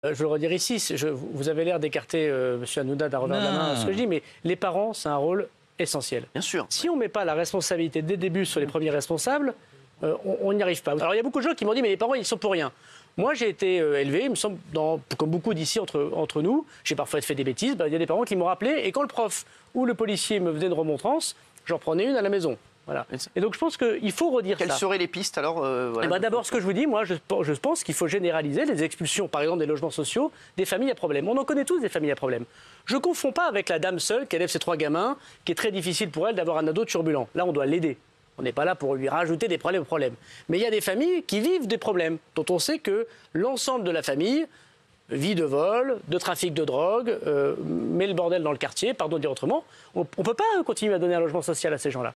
Je le redire ici, vous avez l'air d'écarter, monsieur Hanouna, d'un revers de la main ce que je dis, mais les parents, c'est un rôle essentiel. Bien sûr. Si on ne met pas la responsabilité dès le début sur les premiers responsables, on n'y arrive pas. Alors il y a beaucoup de gens qui m'ont dit, mais les parents, ils sont pour rien. Moi, j'ai été élevé, il me semble, comme beaucoup d'ici entre nous, j'ai parfois fait des bêtises, il y a des parents qui m'ont rappelé, et quand le prof ou le policier me faisait une remontrance, j'en prenais une à la maison. Voilà. Et donc je pense qu'il faut redire Quelles ça. seraient les pistes alors D'abord, ce que je vous dis, moi, je pense qu'il faut généraliser les expulsions, par exemple, des logements sociaux, des familles à problème. On en connaît tous des familles à problème. Je ne confonds pas avec la dame seule qui élève ses 3 gamins, qui est très difficile pour elle d'avoir un ado turbulent. Là, on doit l'aider. On n'est pas là pour lui rajouter des problèmes aux problèmes. Mais il y a des familles qui vivent des problèmes, dont on sait que l'ensemble de la famille vit de vol, de trafic de drogue, met le bordel dans le quartier, pardon de dire autrement. On ne peut pas continuer à donner un logement social à ces gens-là.